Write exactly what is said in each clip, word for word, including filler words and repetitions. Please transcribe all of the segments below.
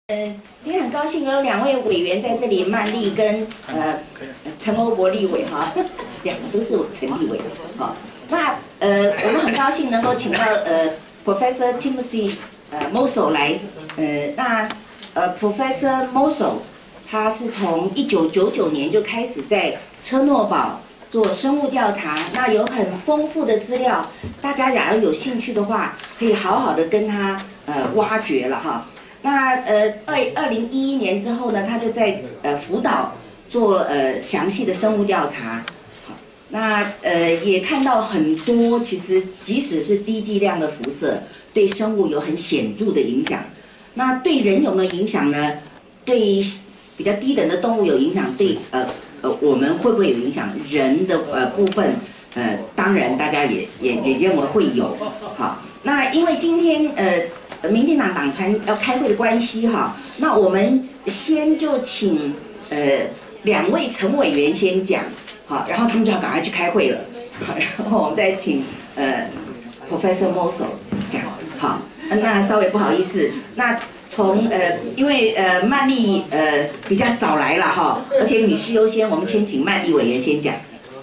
呃，今天很高兴有两位委员在这里，曼丽跟呃陈欧博立委哈，两个都是陈立委哈。那呃，我们很高兴能够请到呃 Professor Timothy 呃 Mossel 来，呃，那呃 Professor Mossel 他是从一九九九年就开始在车诺堡做生物调查，那有很丰富的资料，大家假如有兴趣的话，可以好好的跟他呃挖掘了哈。 那呃，二二零一一年之后呢，他就在呃福岛做呃详细的生物调查。好，那呃也看到很多，其实即使是低剂量的辐射，对生物有很显著的影响。那对人有没有影响呢？对比较低等的动物有影响，对呃呃我们会不会有影响？人的呃部分，呃当然大家也也也认为会有。好，那因为今天呃。 民进党党团要开会的关系哈，那我们先就请呃两位陈委员先讲，好，然后他们就要赶快去开会了，好，然后我们再请呃 Professor Mossel 讲，好，那稍微不好意思，那从呃因为呃曼丽呃比较早来了哈，而且女士优先，我们先请曼丽委员先讲。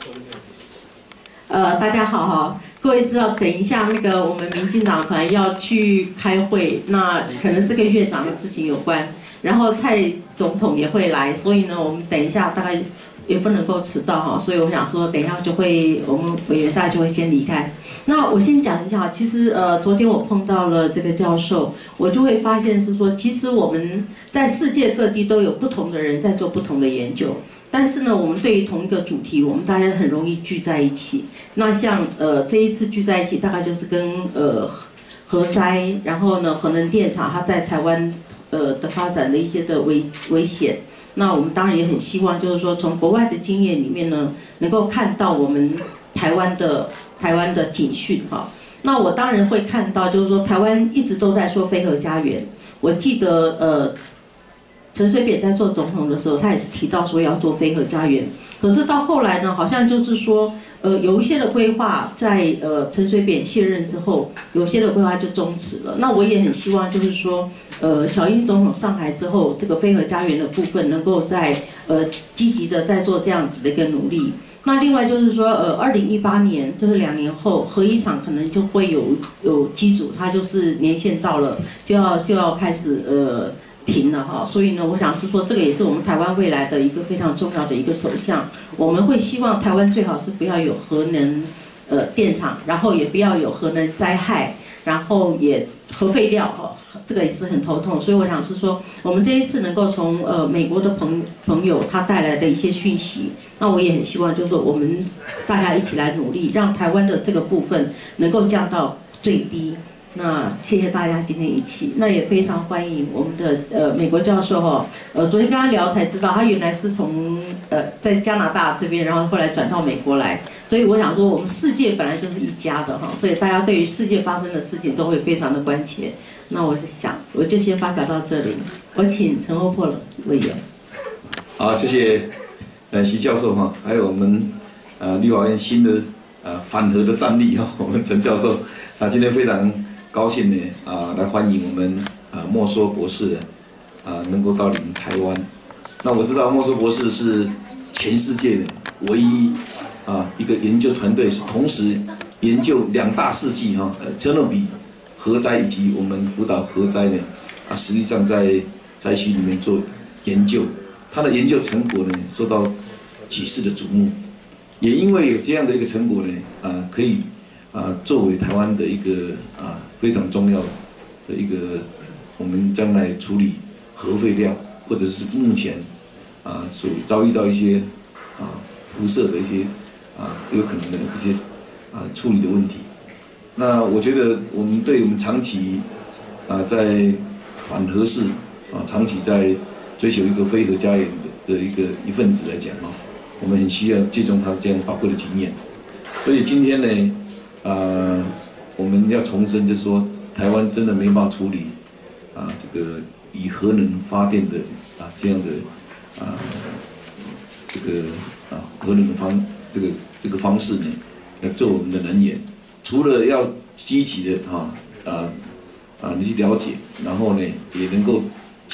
呃，大家好哈。 各位知道，等一下那个我们民进党团要去开会，那可能是跟院长的事情有关，然后蔡总统也会来，所以呢，我们等一下大概也不能够迟到哈，所以我想说，等一下就会我们委员大家就会先离开。那我先讲一下，其实呃，昨天我碰到了这个教授，我就会发现是说，其实我们在世界各地都有不同的人在做不同的研究。 但是呢，我们对于同一个主题，我们大家很容易聚在一起。那像呃这一次聚在一起，大概就是跟呃核灾，然后呢核能电厂它在台湾呃的发展的一些的危危险。那我们当然也很希望，就是说从国外的经验里面呢，能够看到我们台湾的台湾的警讯哈。那我当然会看到，就是说台湾一直都在说非核家园。我记得呃。 陈水扁在做总统的时候，他也是提到说要做非核家园，可是到后来呢，好像就是说，呃，有一些的规划在呃陈水扁卸任之后，有些的规划就终止了。那我也很希望就是说，呃，小英总统上台之后，这个非核家园的部分能够在呃积极的在做这样子的一个努力。那另外就是说，呃，二零一八年就是两年后，核一厂可能就会有有机组，它就是年限到了，就要就要开始呃。 停了哈，所以呢，我想是说，这个也是我们台湾未来的一个非常重要的一个走向。我们会希望台湾最好是不要有核能呃电厂，然后也不要有核能灾害，然后也核废料哈，这个也是很头痛。所以我想是说，我们这一次能够从呃美国的朋朋友他带来的一些讯息，那我也很希望就是说我们大家一起来努力，让台湾的这个部分能够降到最低。 那谢谢大家今天一起，那也非常欢迎我们的呃美国教授哈，呃昨天跟他聊才知道，他原来是从呃在加拿大这边，然后后来转到美国来，所以我想说我们世界本来就是一家的哈，所以大家对于世界发生的事情都会非常的关切。那我想我就先发表到这里，我请陈欧珀委员。 好，谢谢呃徐教授哈，还有我们呃立法院新的呃反核的战力哈，我们陈教授啊今天非常。 高兴呢啊，来欢迎我们啊莫说博士啊能够到临台湾。那我知道莫说博士是全世界的唯一啊一个研究团队，是同时研究两大事迹哈，呃车诺比核灾以及我们福岛核灾呢啊，实际上在灾区里面做研究，他的研究成果呢受到举世的瞩目，也因为有这样的一个成果呢啊，可以啊作为台湾的一个啊。 非常重要的一个，我们将来处理核废料，或者是目前啊所遭遇到一些啊辐射的一些啊有可能的一些啊处理的问题。那我觉得我们对我们长期啊在反核式啊长期在追求一个非核家园的一个一份子来讲啊，我们很需要借重他这样宝贵的经验。所以今天呢，啊。 我们要重申，就是说，台湾真的没办法处理啊，这个以核能发电的啊这样的啊这个啊核能的方这个这个方式呢，要做我们的能源，除了要积极的啊啊啊你去了解，然后呢也能够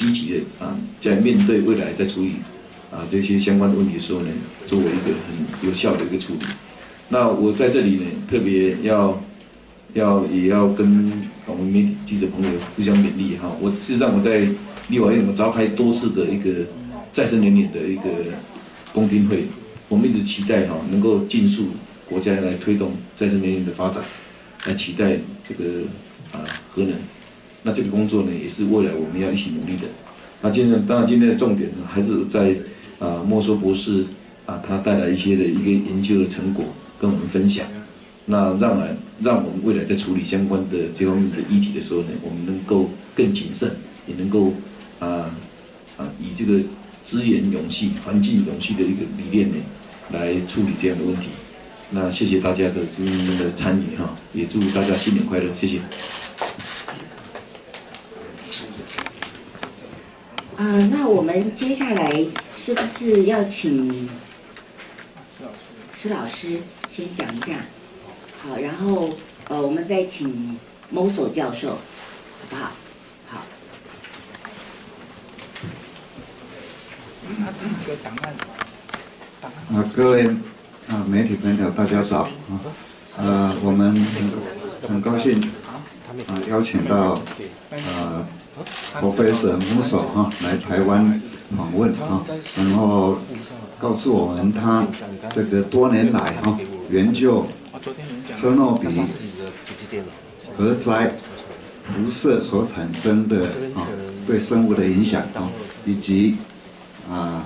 积极的啊，在面对未来在处理啊这些相关的问题的时候呢，作为一个很有效的一个处理。那我在这里呢，特别要要也要跟我们媒体记者朋友互相勉励哈。我事实上我在立法院我们召开多次的一个再生能源的一个公听会，我们一直期待哈能够尽速国家来推动再生能源的发展，来期待这个啊核能。那这个工作呢，也是未来我们要一起努力的。那今天当然今天的重点呢，还是在啊莫说博士啊他带来一些的一个研究的成果跟我们分享。那让来让我们未来在处理相关的这方面的议题的时候呢，我们能够更谨慎，也能够啊啊以这个资源永续、环境永续的一个理念呢，来处理这样的问题。那谢谢大家的今天的参与哈，也祝大家新年快乐，谢谢。 啊、呃，那我们接下来是不是要请施老师先讲一下？好，然后呃，我们再请某所教授，好不好？好。 啊，各位啊媒体朋友，大家早啊！呃，我们很很高兴啊邀请到呃 Professor Musso 哈来台湾访问啊，然后告诉我们他这个多年来哈研究车诺比核灾辐射所产生的啊对生物的影响啊，以及啊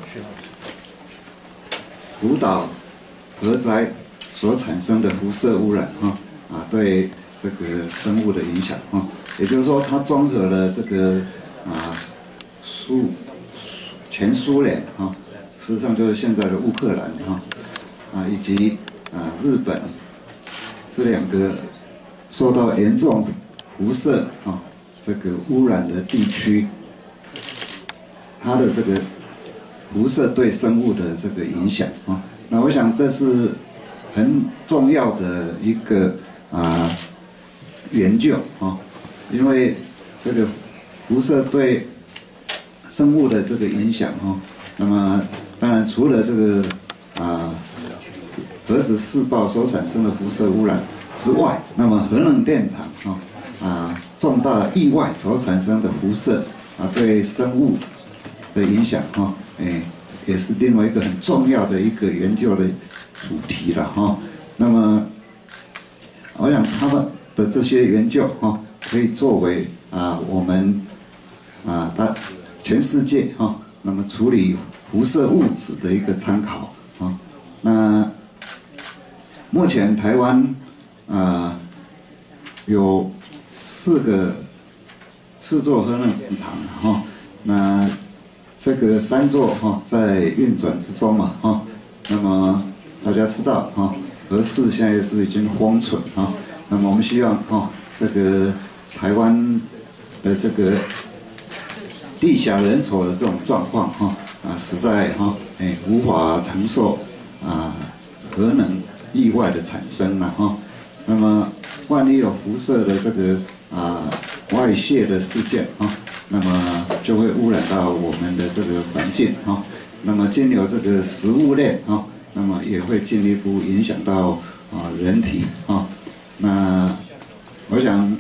福岛核灾所产生的辐射污染哈啊对这个生物的影响哈，也就是说它综合了这个啊苏前苏联哈，事实上就是现在的乌克兰哈啊以及啊日本这两个受到严重辐射啊这个污染的地区，它的这个辐射对生物的这个影响啊，那我想这是很重要的一个啊研究啊，因为这个辐射对生物的这个影响啊，那么当然除了这个啊核子试爆所产生的辐射污染之外，那么核能电厂啊啊重大意外所产生的辐射啊对生物的影响哈，哎也是另外一个很重要的一个研究的主题了哈。那么我想他们的这些研究哈，可以作为啊我们啊大全世界哈，那么处理辐射物质的一个参考啊。那目前台湾啊有四个四座核能厂哈，那这个三座哈在运转之中嘛哈，那么大家知道哈，核四现在是已经封存哈，那么我们希望哈这个台湾的这个地狭人稠的这种状况哈啊实在哈哎无法承受啊核能意外的产生了哈，那么万一有辐射的这个啊外泄的事件啊，那么就会污染到我们的这个环境啊，那么经由这个食物链啊，那么也会进一步影响到啊人体啊。那我想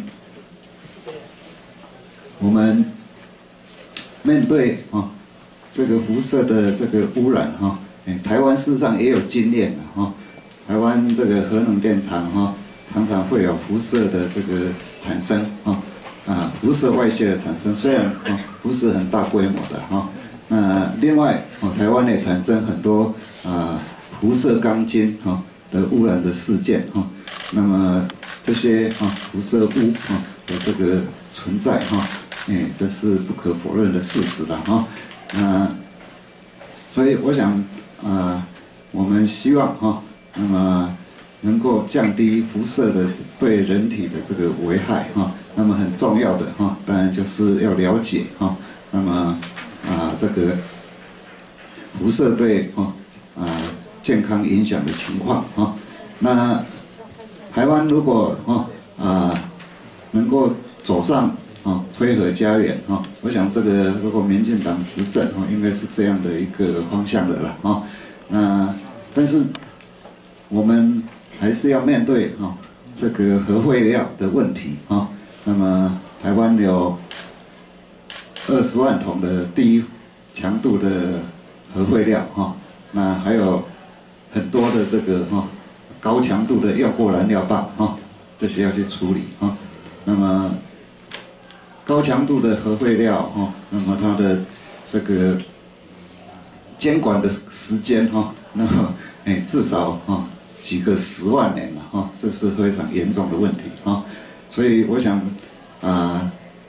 我们面对啊这个辐射的这个污染哈，哎，台湾事实上也有经验的哈。台湾这个核能电厂哈，常常会有辐射的这个产生啊，啊，辐射外泄的产生，虽然啊不是很大规模的哈。那另外啊，台湾也产生很多啊辐射钢筋哈的污染的事件哈。那么这些啊辐射物啊的这个存在哈，哎，这是不可否认的事实了哈。那所以我想啊，我们希望哈。那么能够降低辐射的对人体的这个危害哈，那么很重要的哈，当然就是要了解哈，那么啊这个辐射对哈啊健康影响的情况哈，那台湾如果哈啊能够走上啊，辉和家园哈，我想这个如果民进党执政哈，应该是这样的一个方向的了哈。那但是我们还是要面对哈这个核废料的问题哈。那么台湾有二十万桶的低强度的核废料哈，那还有很多的这个哈高强度的用过燃料棒哈，这些要去处理哈。那么高强度的核废料哈，那么它的这个监管的时间哈，那么哎至少哈几个十万年了哈，这是非常严重的问题哈。所以我想啊，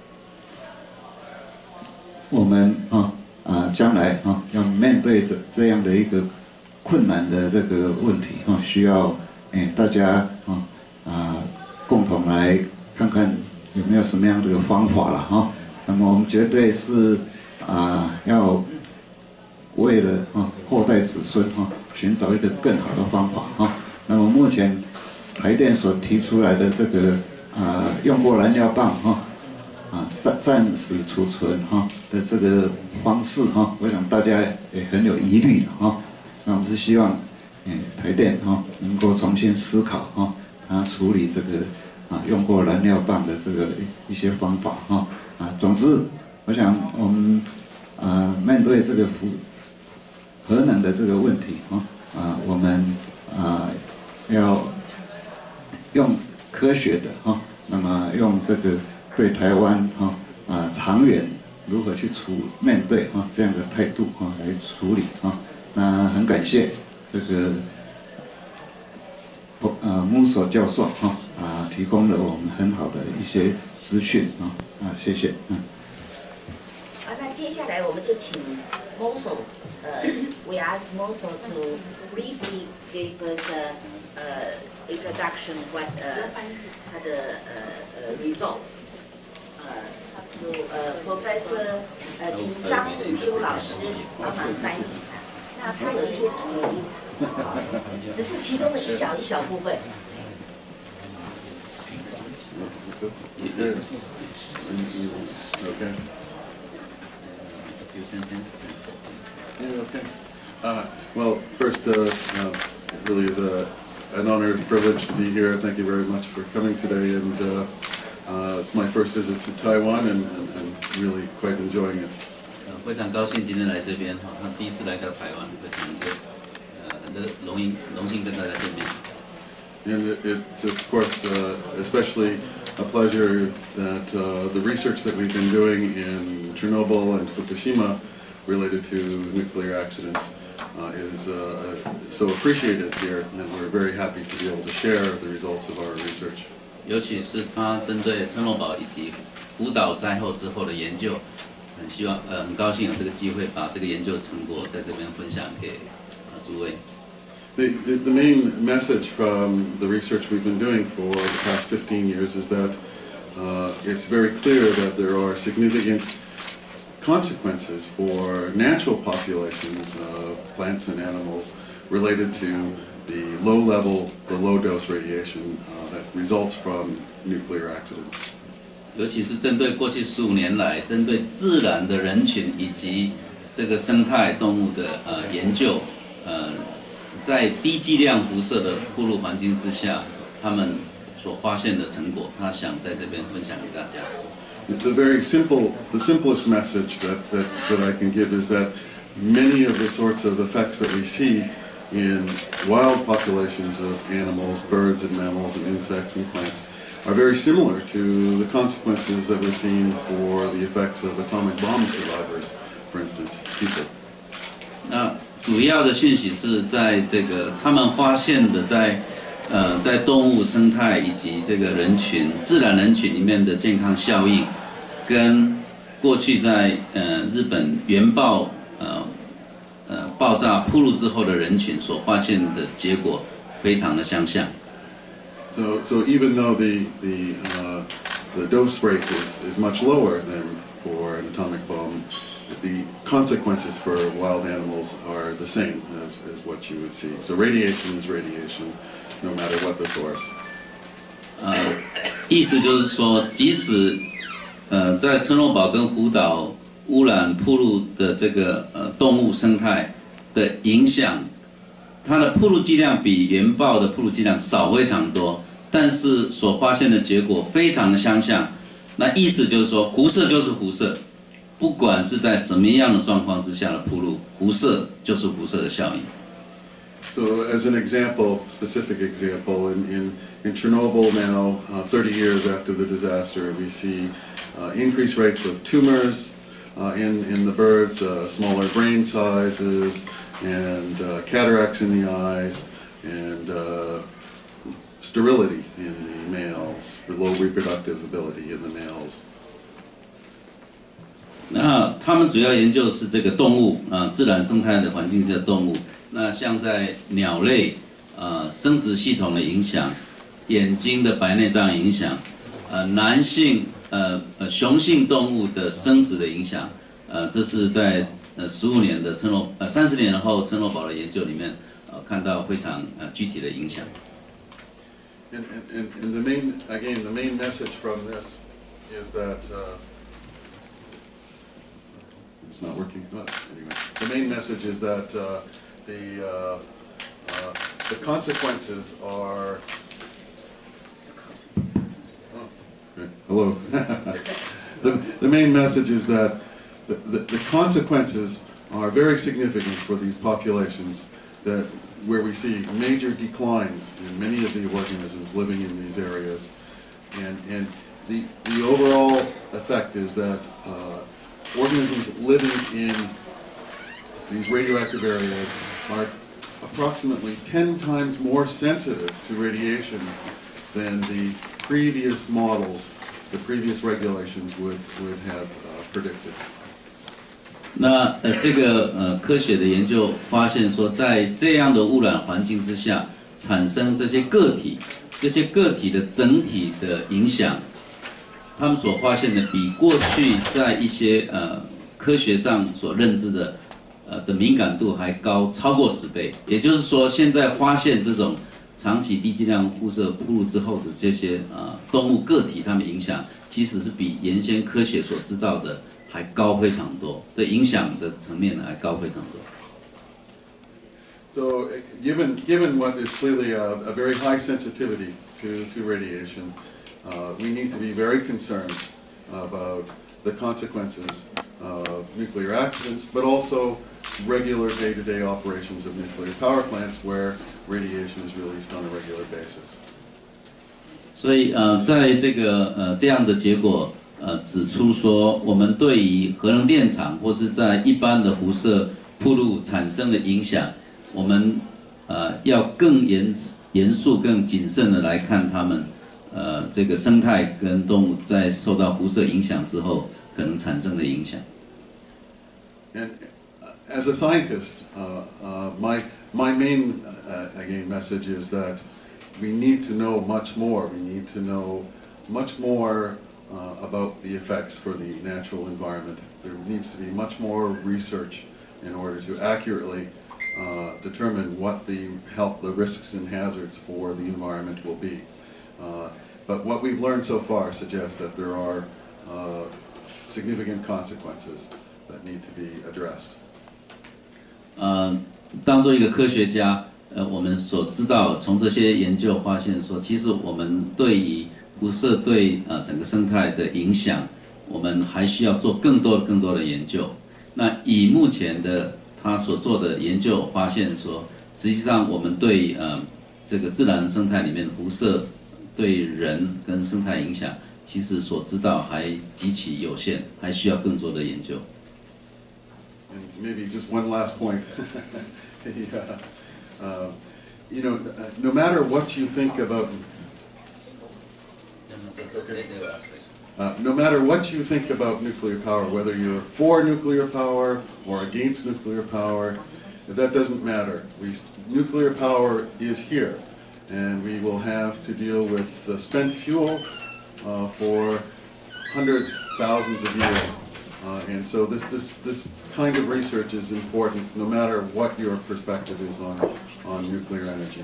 我们啊啊将来啊要面对这这样的一个困难的这个问题啊，需要哎大家啊啊共同来看看有没有什么样的一个方法了哈。那么我们绝对是啊要为了啊后代子孙啊寻找一个更好的方法哈。那么目前台电所提出来的这个啊用过燃料棒哈啊暂暂时储存哈的这个方式哈，我想大家也很有疑虑的哈。那我们是希望嗯台电哈能够重新思考哈，啊处理这个啊用过燃料棒的这个一些方法哈啊。总之，我想我们啊面对这个核核能的这个问题哈啊，我们啊要用科学的哈，那么用这个对台湾哈啊长远如何去处面对哈这样的态度哈来处理哈。那很感谢这个呃穆索教授哈啊提供了我们很好的一些资讯啊啊谢谢嗯。 啊，那接下来我们就请 Moso， 呃 ，we ask Moso to briefly give us a uh, introduction what 呃他的呃呃 results， 呃，就呃 Professor 呃，请张武修老师帮忙翻译一下。那他有一些图，只是其中的一小一小部分。 Okay. Yeah, okay. Uh, well, first, uh, uh, it really is a, an honor and privilege to be here. Thank you very much for coming today. And uh, uh, it's my first visit to Taiwan, and, and I'm really quite enjoying it. 非常高兴今天来这边哈，他第一次来到台湾，非常的呃很的荣幸荣幸跟大家见面。 And it, it's of course uh, especially a pleasure that uh, the research that we've been doing in Chernobyl and Fukushima related to nuclear accidents uh, is uh, so appreciated here, and we're very happy to be able to share the results of our research. 尤其是他针对车诺堡以及福岛灾后之后的研究，很希望呃很高兴有这个机会把这个研究成果在这边分享给呃诸位。 The, the, the main message from the research we've been doing for the past fifteen years is that uh, it's very clear that there are significant consequences for natural populations of plants and animals related to the low level, the low dose radiation uh, that results from nuclear accidents. 尤其是针对过去十五年来，针对自然的人群以及这个生态动物的呃研究，呃。在低剂量辐射的暴露环境之下，他们所发现的成果，他想在这边分享给大家。 The very simple, the simplest message that, that, that I can give is that many of the sorts of effects that we see in wild populations of animals, birds and mammals and insects and plants are very similar to the consequences that we're seeing for the effects of atomic bomb survivors, for instance, people. 那主要的讯息是在这个他们发现的在呃在动物生态以及这个人群自然人群里面的健康效应，跟过去在呃日本原爆呃呃爆炸暴露之后的人群所发现的结果非常的相像。 So so even though the the uh, the dose rate is is much lower than for an atomic bomb, the consequences for wild animals are the same as, as what you would see. So radiation is radiation, no matter what the source. 呃，意思就是说，即使呃，在车诺堡跟福岛污染暴露的这个呃动物生态的影响，它的暴露剂量比原爆的暴露剂量少非常多，但是所发现的结果非常的相像。那意思就是说，辐射就是辐射，不管是在什么样的状况之下的暴露，辐射就是辐射的效应。 So as an example, specific example, in, in, in Chernobyl now, uh, thirty years after the disaster, we see uh, increased rates of tumors uh, in, in the birds, uh, smaller brain sizes, and uh, cataracts in the eyes, and uh, sterility in the males, low reproductive ability in the males. 那他们主要研究是这个动物啊、呃，自然生态的环境下的动物。那像在鸟类，呃，生殖系统的影响，眼睛的白内障影响，呃，男性呃呃雄性动物的生殖的影响，呃，这是在呃十五年的车诺呃三十年后车诺堡的研究里面，呃，看到非常呃具体的影响。 And, and, and the main, again, the main message from this is that uh, it's not working. But anyway, the main message is that uh, the uh, uh, the consequences are. Oh, okay. Hello. the the main message is that the, the the consequences are very significant for these populations. That where we see major declines in many of the organisms living in these areas, and and the the overall effect is that uh, organisms living in these radioactive areas are approximately ten times more sensitive to radiation than the previous models, the previous regulations would would have uh, predicted. 那呃，这个呃科学的研究发现说，在这样的污染环境之下，产生这些个体，这些个体的整体的影响，他们所发现的比过去在一些呃科学上所认知的呃的敏感度还高，超过十倍。也就是说，现在发现这种长期低剂量辐射暴露之后的这些呃动物个体，它们影响其实是比原先科学所知道的还高非常多，的影响的层面还高非常多。 So, given given what is clearly a, a very high sensitivity to to radiation, uh, we need to be very concerned about the consequences of nuclear accidents, but also regular day-to-day operations of nuclear power plants where radiation is released on a regular basis. 所以呃，在这个呃这样的结果。呃，指出说，我们对于核能电厂或是在一般的辐射暴露产生的影响，我们呃要更严严肃、更谨慎的来看它们，呃，这个生态跟动物在受到辐射影响之后可能产生的影响。 And as a scientist, uh, uh, my my main uh, again message is that we need to know much more. We need to know much more. Uh, about the effects for the natural environment. There needs to be much more research in order to accurately uh, determine what the health, the risks and hazards for the environment will be. Uh, but what we've learned so far suggests that there are uh, significant consequences that need to be addressed. 呃，当做一个科学家，呃，我们所知道，从这些研究发现说，其实我们对于辐射对呃整个生态的影响，我们还需要做更多更多的研究。那以目前的他所做的研究发现说，实际上我们对呃这个自然生态里面辐射对人跟生态影响，其实所知道还极其有限，还需要更多的研究。 And maybe just one last point. yeah. uh, you know, no matter what you think about. Uh, no matter what you think about nuclear power, whether you're for nuclear power or against nuclear power, that doesn't matter. We, nuclear power is here, and we will have to deal with uh, spent fuel uh, for hundreds, thousands of years. Uh, and so this, this, this kind of research is important no matter what your perspective is on, on nuclear energy.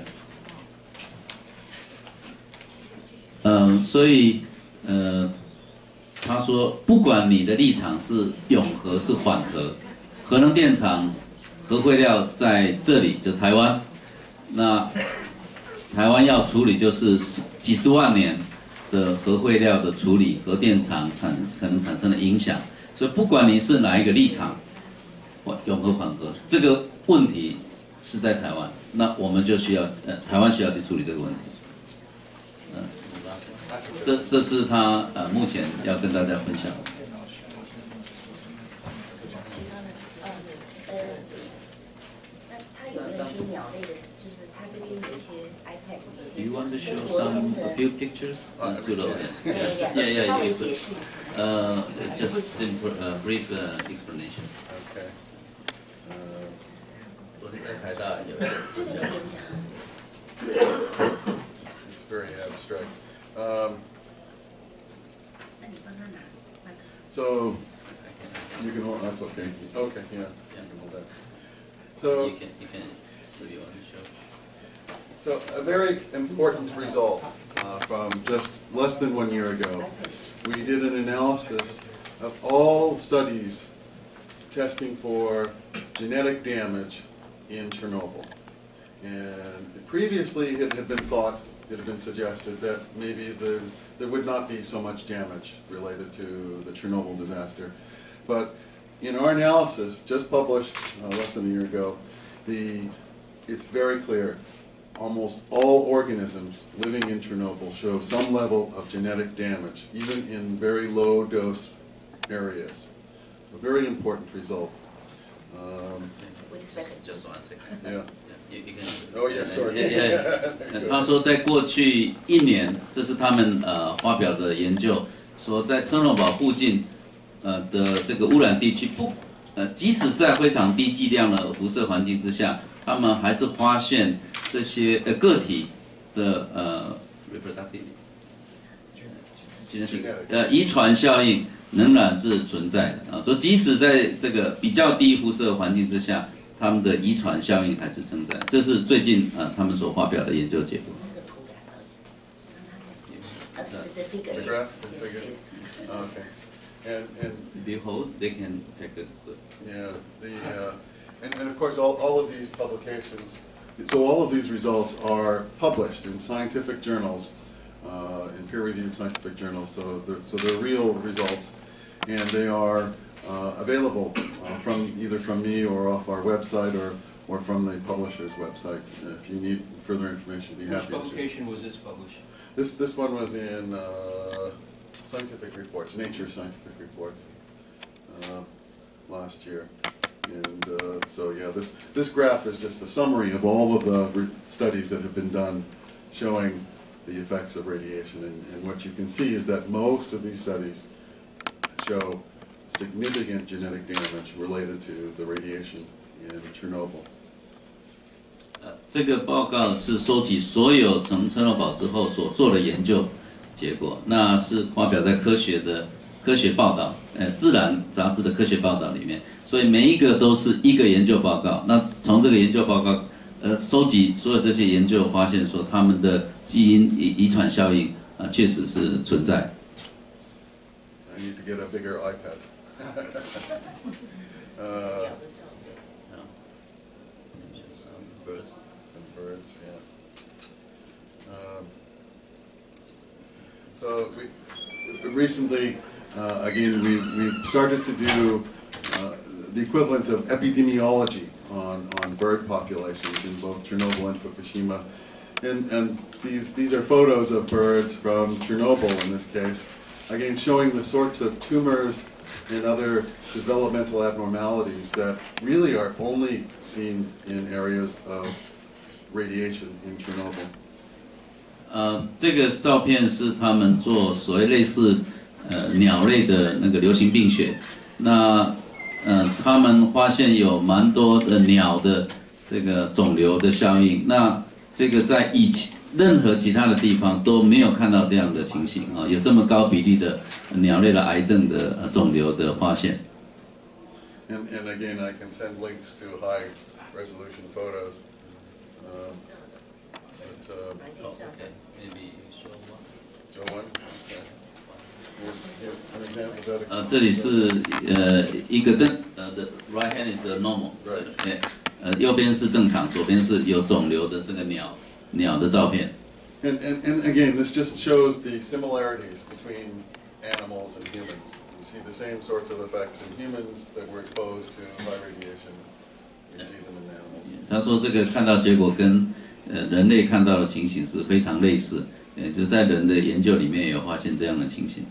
嗯，所以呃， 他说，不管你的立场是永和是缓和，核能电厂核废料在这里，就台湾，那台湾要处理就是几十万年的核废料的处理，核电厂产可能产生的影响，所以不管你是哪一个立场，永和缓和这个问题是在台湾，那我们就需要呃台湾需要去处理这个问题。嗯、呃，这这是他呃目前要跟大家分享的。 呃，那他有没有一些鸟类的？就是他这边有一些 iPad， 有些 Do you want to show 跟昨 some 天 a 的 few pictures uh, to the audience? 对 Yeah, 对 yeah, 稍微 yeah. 解释。 Uh, just simple, uh, brief uh, explanation. Okay. Uh, 昨天在台大有 it's very abstract. Um, 那你帮他拿麦克。 so you can hold. That's okay. Okay, yeah. You can hold that. So. You can, you can, do you want to show? So a very important result uh, from just less than one year ago. We did an analysis of all studies testing for genetic damage in Chernobyl. And previously it had been thought, it had been suggested that maybe the, there would not be so much damage related to the Chernobyl disaster. But in our analysis, just published uh, less than a year ago, the, it's very clear. Almost all organisms living in Chernobyl show some level of genetic damage, even in very low dose areas. A very important result. Um, Wait a second. Just one second. yeah. You, you can, Oh yeah, sorry. Yeah, yeah, yeah. 他说，在过去一年，这是他们呃发表的研究，说在车诺堡附近呃的这个污染地区，不呃即使在非常低剂量的辐射环境之下，他们还是发现这些呃个体的呃 reproductive 呃遗传效应仍然是存在的啊，说即使在这个比较低辐射环境之下，他们的遗传效应还是存在。这是最近啊他们所发表的研究结果。 The figure. The graph, the figure. Okay. And and Behold, they can take a look. yeah, the uh, and, and of course all, all of these publications. So all of these results are published in scientific journals, uh, in peer-reviewed scientific journals. So they're, so they're real results, and they are uh, available uh, from either from me or off our website or or from the publisher's website. Uh, if you need further information, be Which happy to. publication was this published? This this one was in uh, Scientific Reports, Nature Scientific Reports, uh, last year. And uh, so, yeah, this, this graph is just a summary of all of the re studies that have been done showing the effects of radiation. And, and what you can see is that most of these studies show significant genetic damage related to the radiation in Chernobyl. 呃，这个报告是收集所有从车诺堡之后所做的研究结果，那是发表在科学的科学报道，呃，《自然》杂志的科学报道里面，所以每一个都是一个研究报告。那从这个研究报告，呃，收集所有这些研究，发现说他们的基因遗遗传效应啊、呃，确实是存在。 I need to get a bigger iPad. uh, Some birds. Some birds, yeah. Um, so we recently, uh, again, we we started to do uh, the equivalent of epidemiology on on bird populations in both Chernobyl and Fukushima, and and these these are photos of birds from Chernobyl in this case, again showing the sorts of tumors and other developmental abnormalities that really are only seen in areas of radiation in Chernobyl. 呃，这个照片是他们做所谓类似呃鸟类的那个流行病学，那呃他们发现有蛮多的鸟的这个肿瘤的效应，那这个在以前任何其他的地方都没有看到这样的情形啊，有这么高比例的鸟类的癌症的呃肿瘤的发现。 And, and again, I can send links to high resolution photos. Um, but, uh, Oh, okay. Maybe show one. Joe one? Okay. here's an example of that. 呃，这里是呃一个正呃的 right hand is the normal， Right. 对，呃右边是正常，左边是有肿瘤的这个鸟鸟的照片。 And, and, and again, this just shows the similarities between animals and humans. You see the same sorts of effects in humans that were exposed to high radiation. You see them in animals. 他说这个看到结果跟呃人类看到的情形是非常类似，呃就在人的研究里面也有发现这样的情形。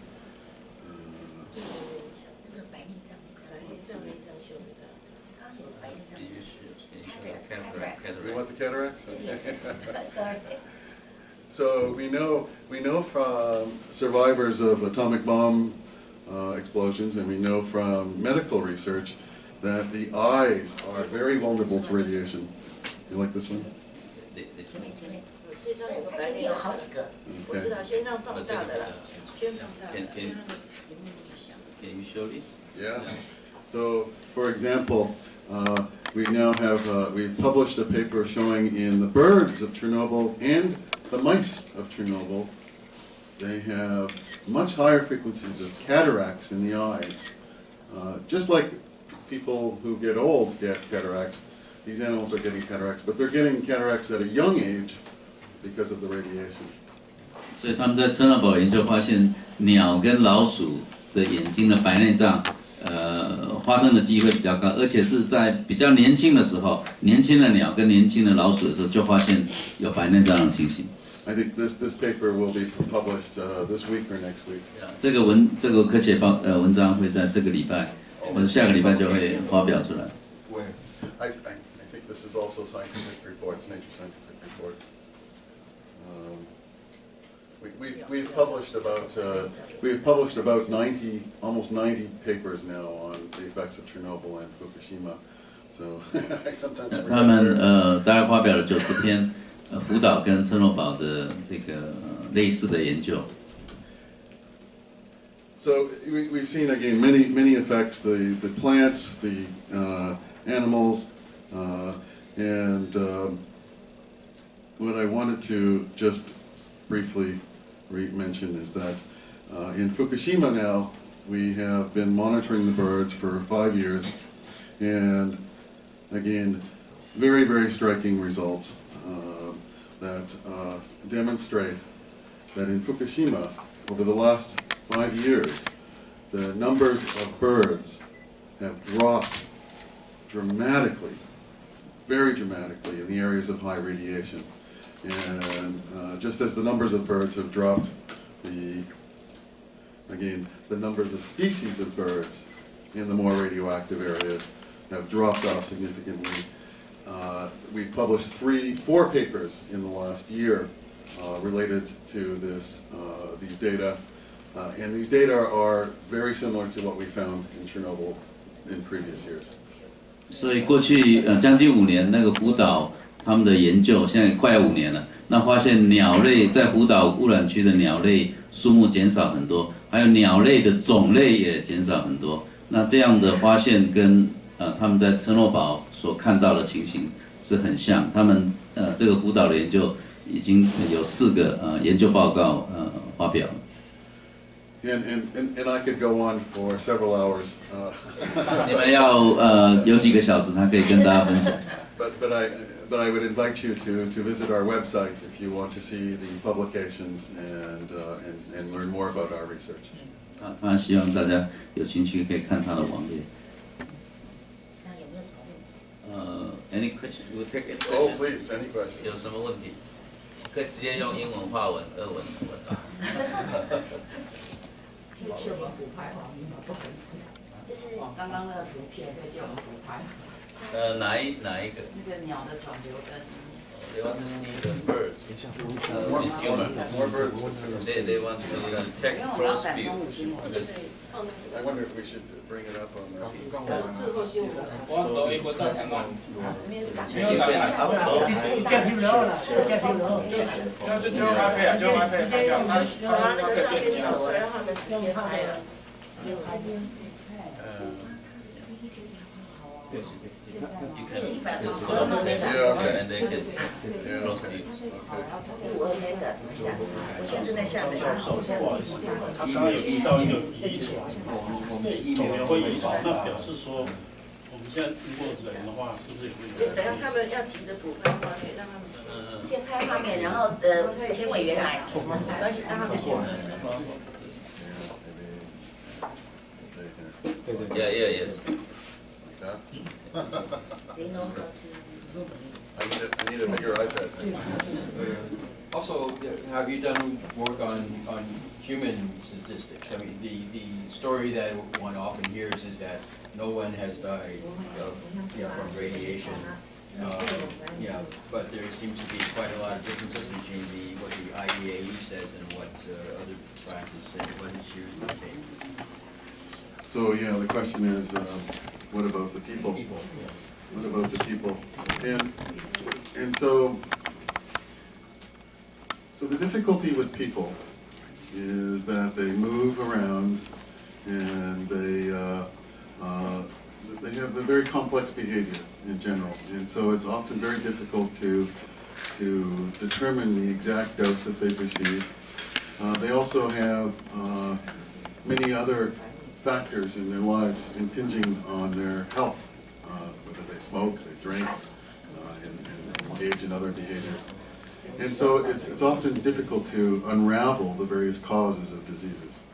You want the cataracts? Sorry. So we know we know from survivors of atomic bomb uh, explosions, and we know from medical research that the eyes are very vulnerable to radiation. You like this one? 这张有个白脸有好几个。我知道，先让放大的了，先放大。 Can can can you show this? Yeah. So, for example, uh, we now have uh, we've published a paper showing in the birds of Chernobyl and the mice of Chernobyl, they have much higher frequencies of cataracts in the eyes. Uh, just like people who get old get cataracts, these animals are getting cataracts, but they're getting cataracts at a young age because of the radiation. 所以他们在车诺堡研究发现，鸟跟老鼠的眼睛的白内障，呃，发生的机会比较高，而且是在比较年轻的时候，年轻的鸟跟年轻的老鼠的时候，就发现有白内障的情形。 I think this this paper will be published uh, this week or next week. 这个文这个科学报呃文章会在这个礼拜或者下个礼拜就会发表出来。 I, I, I think this is also scientific reports, Nature Scientific Reports. Um, we, we've, we've published about uh, we've published about ninety, almost ninety papers now on the effects of Chernobyl and Fukushima. So I sometimes 他们 forget. 呃大概发表了九十篇呃福岛跟车诺堡的这个、呃、类似的研究。 So we, we've seen again many many effects: the the plants, the uh, animals, uh, and um, what I wanted to just briefly re mention is that uh, in Fukushima now we have been monitoring the birds for five years, and again, very very striking results uh, that uh, demonstrate that in Fukushima over the last five years, the numbers of birds have dropped dramatically, very dramatically in the areas of high radiation. And uh, just as the numbers of birds have dropped, the, again, the numbers of species of birds in the more radioactive areas have dropped off significantly. Uh, we've published three, four papers in the last year uh, related to this, uh, these data. Uh, and these data are very similar to what we found in Chernobyl in previous years. 所以过去呃将近五年，那个福岛他们的研究现在快要五年了，那发现鸟类在福岛污染区的鸟类数目减少很多，还有鸟类的种类也减少很多。那这样的发现跟呃他们在车诺堡所看到的情形是很像。他们呃这个福岛的研究已经有四个呃研究报告呃发表了。 And, and, and, and I could go on for several hours. Uh, 你们要呃有几个小时，他可以跟大家分享。 but, but, I, but I would invite you to, to visit our website if you want to see the publications and, uh, and, and learn more about our research. 啊，他希望大家有兴趣可以看他的网页。 那有没有什么问题？ 呃 ，any question? You will take any Oh, question? please, any questions? 有什么问题？可以直接用英文、法文、俄文问答。 叫我们补拍好，你们不好意思。 就是刚刚那个图片可以叫我们补拍。 呃，哪一哪一个那个鸟的肿瘤跟。 ？They want to see the birds. Uh, More, this tumor. more birds with tumors. They they want to take 因为我们要 cross 赶 view. 中午新闻， I wonder if we should bring it up on the... 事后新闻。 我抖音不上看嘛， 没有打没有打开， 啊就就就用 iPad 就用 iPad 拍掉，它把那个照它可以片传出来，让他们直接拍了。 呃， You can 一百五 just 十 put on the 二 table Yeah, okay. and they can Yeah, roast okay. it. 一五二 mega 下，我现在正在下载。 教授，不好意思，他刚刚有提到一个遗传，肿瘤会遗传，那表示说，我们现在如果人的话，是不是也会有这个？ 等下他们要急着补拍画面，让他们先拍画面，然后呃，田委员来。 没关系，让他们先。 Yeah, yeah, yeah. They know how to zoom in. I need a, I need a bigger iPad. Also, have you done work on, on human statistics? I mean, the, the story that one often hears is that no one has died of, you know, from radiation. Um, you know, but there seems to be quite a lot of differences between the, what the I A E A says and what uh, other scientists say. What is your take? So, yeah, the question is, uh, what about the people? People, yes. What about the people? And, and so, so the difficulty with people is that they move around and they, uh, uh, they have a very complex behavior in general. And so it's often very difficult to, to determine the exact dose that they've received. Uh, they also have uh, many other factors in their lives impinging on their health, uh, whether they smoke, they drink, uh, and, and engage in other behaviors. And so it's, it's often difficult to unravel the various causes of diseases.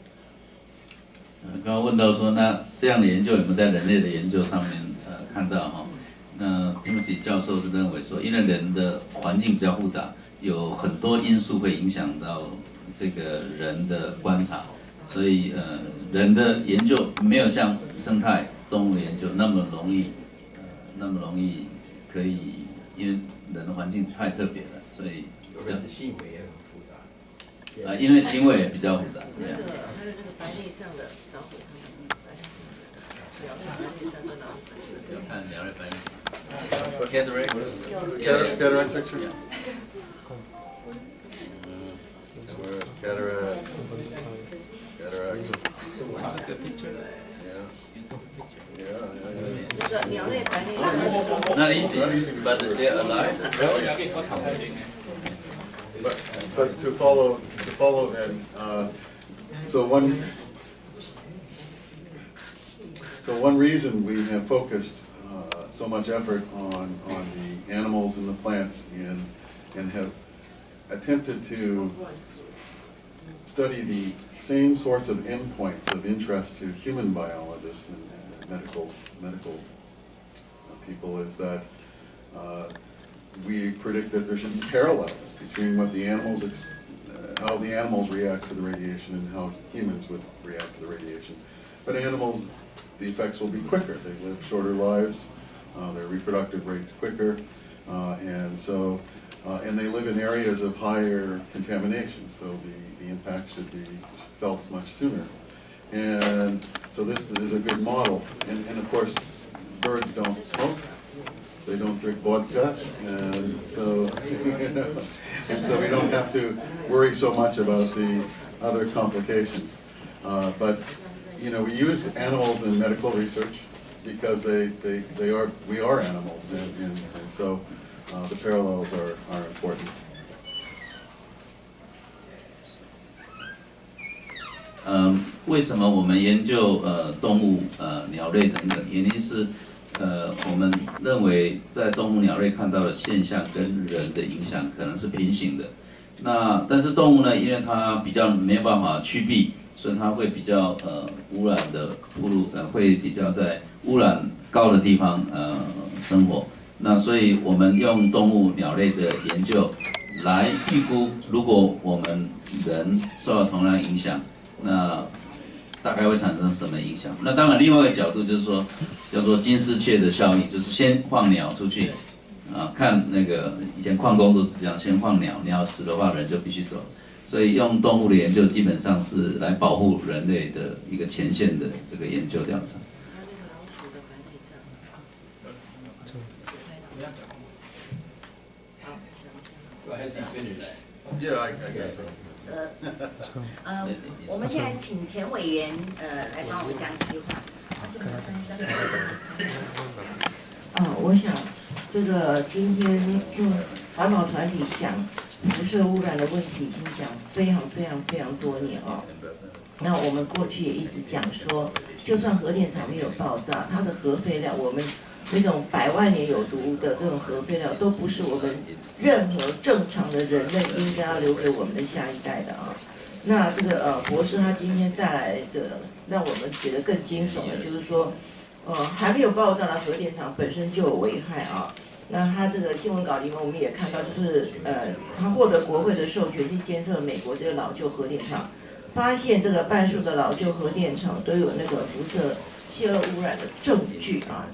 刚刚问到说，那这样的研究有没有在人类的研究上面呃看到哈？那 Timothy 教授是认为说，因为人的环境比较复杂，有很多因素会影响到这个人的观察。 所以呃，人的研究没有像生态动物研究那么容易，呃，那么容易可以，因为人的环境太特别了，所以人的行为也很复杂。 啊、呃，因为行为也比较复杂。 那个还有那个白内障的找补他们， 要看两位白内。 Cataract? Cataract, cataract picture? Yeah. Uh, cataracts. Cataracts. Yeah. Yeah, yeah, yeah. Not easy, but they're alive. But, but to follow, to follow then, uh, so one, so one reason we have focused uh, so much effort on, on the animals and the plants and, and have attempted to study the same sorts of endpoints of interest to human biologists and, and medical medical people is that uh, we predict that there should be parallels between what the animals, ex uh, how the animals react to the radiation and how humans would react to the radiation. But animals, the effects will be quicker. They live shorter lives, uh, their reproductive rates quicker, uh, and so uh, and they live in areas of higher contamination. So the the impact should be felt much sooner. And so this is a good model. And, and of course, birds don't smoke, they don't drink vodka, and so, and so we don't have to worry so much about the other complications. Uh, but, you know, we use animals in medical research because they, they, they are, we are animals, and, and, and so uh, the parallels are, are important. 嗯，为什么我们研究呃动物、呃鸟类等等？原因是，呃，我们认为在动物、鸟类看到的现象跟人的影响可能是平行的。那但是动物呢，因为它比较没有办法趋避，所以它会比较呃污染的暴露，呃会比较在污染高的地方呃生活。那所以我们用动物、鸟类的研究来预估，如果我们人受到同样影响。 那大概会产生什么影响？那当然，另外一个角度就是说，叫做金丝雀的效应，就是先放鸟出去，啊，看那个以前矿工都是这样，先放鸟，鸟死的话，人就必须走。所以用动物的研究基本上是来保护人类的一个前线的这个研究调查。 Yeah, I, I guess so. 呃呃，我们现在请田委员呃来帮我们讲几句话。 啊，我想这个今天嗯，环保团体讲辐射污染的问题已经讲非常非常非常多年啊。那我们过去也一直讲说，就算核电厂没有爆炸，它的核废料，我们那种百万年有毒的这种核废料，都不是我们任何正常的人类应该要留给我们的下一代的啊。那这个呃博士他今天带来的，让我们觉得更惊悚的，就是说。呃，还没有爆炸的核电厂本身就有危害啊。那他这个新闻稿里面我们也看到，就是呃，他获得国会的授权去监测美国这个老旧核电厂，发现这个半数的老旧核电厂都有那个辐射泄漏污染的证据啊。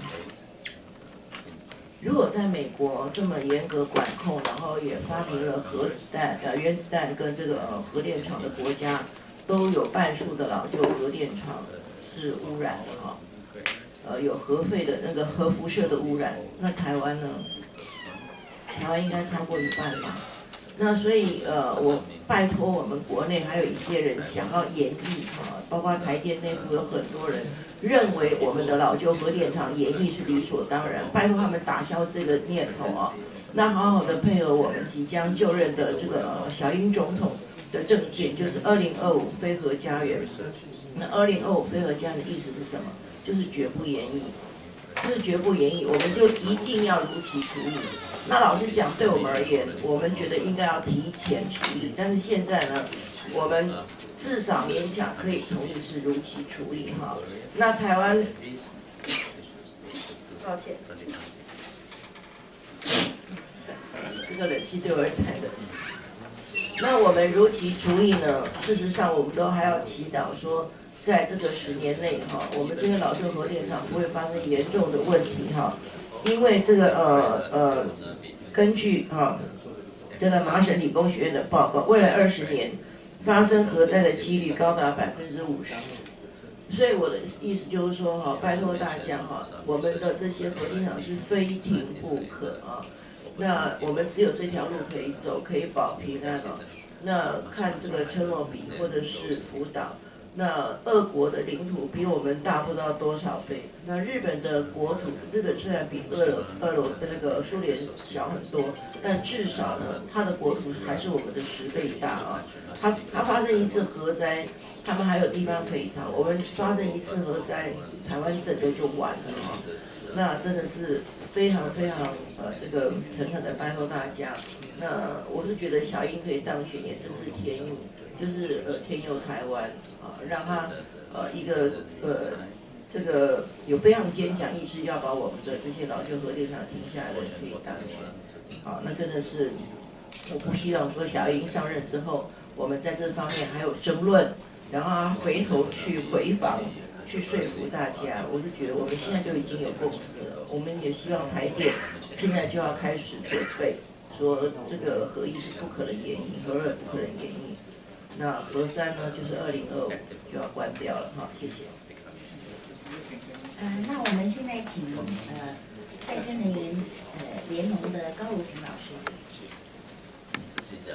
如果在美国这么严格管控，然后也发明了核子弹、呃原子弹跟这个、呃、核电厂的国家，都有半数的老旧核电厂是污染的啊。呃，有核废的那个核辐射的污染，那台湾呢？台湾应该超过一半吧。那所以呃，我拜托我们国内还有一些人想要演绎啊，包括台电内部有很多人认为我们的老旧核电厂演绎是理所当然，拜托他们打消这个念头啊。那好好的配合我们即将就任的这个、呃、小英总统的政见，就是二零二五非核家园。那二零二五非核家园的意思是什么？就是绝不言议，就是绝不言议，我们就一定要如期处理。那老实讲，对我们而言，我们觉得应该要提前处理，但是现在呢，我们至少勉强可以同意是如期处理哈。那台湾，抱歉，这个冷气对我而太冷。那我们如期处理呢？事实上，我们都还要祈祷说。在这个十年内，哈，我们这些老旧核电厂不会发生严重的问题，哈，因为这个呃呃，根据哈这个麻省理工学院的报告，未来二十年发生核灾的几率高达百分之五十。所以我的意思就是说，哈，拜托大家哈，我们的这些核电厂是非停不可啊。那我们只有这条路可以走，可以保平安啊。那看这个车诺比或者是福岛。那俄国的领土比我们大不知道多少倍。那日本的国土，日本虽然比俄俄罗那个苏联小很多，但至少呢，它的国土还是我们的十倍大啊。它它发生一次核灾，他们还有地方可以逃。我们发生一次核灾，台湾整个就完了啊。那真的是非常非常呃这个诚恳的拜托大家。那我是觉得小英可以当选，也真是天意。就是呃天佑台湾啊，让他呃一个呃这个有非常坚强意志要把我们的这些老旧核电厂停下来的人可以当选。好，那真的是我不希望说小英上任之后，我们在这方面还有争论，然后他回头去回访，去说服大家。我是觉得我们现在就已经有共识了，我们也希望台电现在就要开始准备，说这个核一是不可能延议，核二不可能延议。那核三呢，就是二零二五就要关掉了哈，谢谢。 呃，那我们现在请呃再生能源呃联盟的高如平老师。 是这样，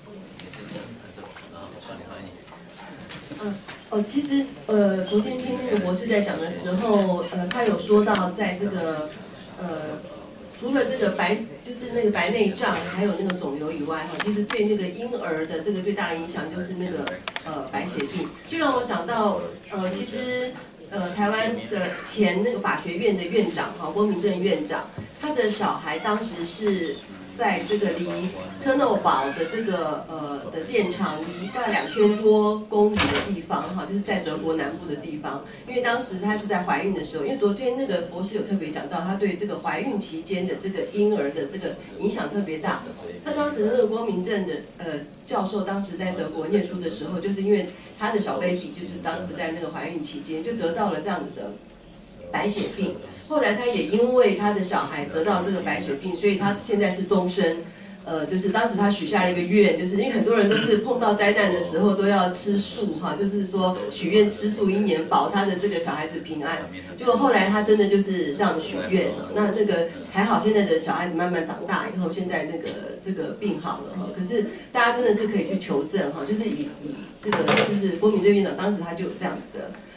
嗯，哦，其实呃，昨天听那个博士在讲的时候，呃，他有说到在这个呃。除了这个白，就是那个白内障，还有那个肿瘤以外，哈，其实对那个婴儿的这个最大的影响就是那个呃白血病，就让我想到呃，其实呃台湾的前那个法学院的院长哈郭明正院长，他的小孩当时是在这个离车诺堡的这个呃的电厂离大概两千多公里的地方哈，就是在德国南部的地方。因为当时她是在怀孕的时候，因为昨天那个博士有特别讲到，他对这个怀孕期间的这个婴儿的这个影响特别大。他当时那个郭明正的呃教授，当时在德国念书的时候，就是因为他的小 baby 就是当时在那个怀孕期间就得到了这样子的白血病。后来他也因为他的小孩得到这个白血病，所以他现在是终身，呃，就是当时他许下了一个愿，就是因为很多人都是碰到灾难的时候都要吃素哈，就是说许愿吃素一年保他的这个小孩子平安。结果后来他真的就是这样许愿了，那那个还好，现在的小孩子慢慢长大以后，现在那个这个病好了哈。可是大家真的是可以去求证哈，就是以以这个就是郭明正院长当时他就有这样子的。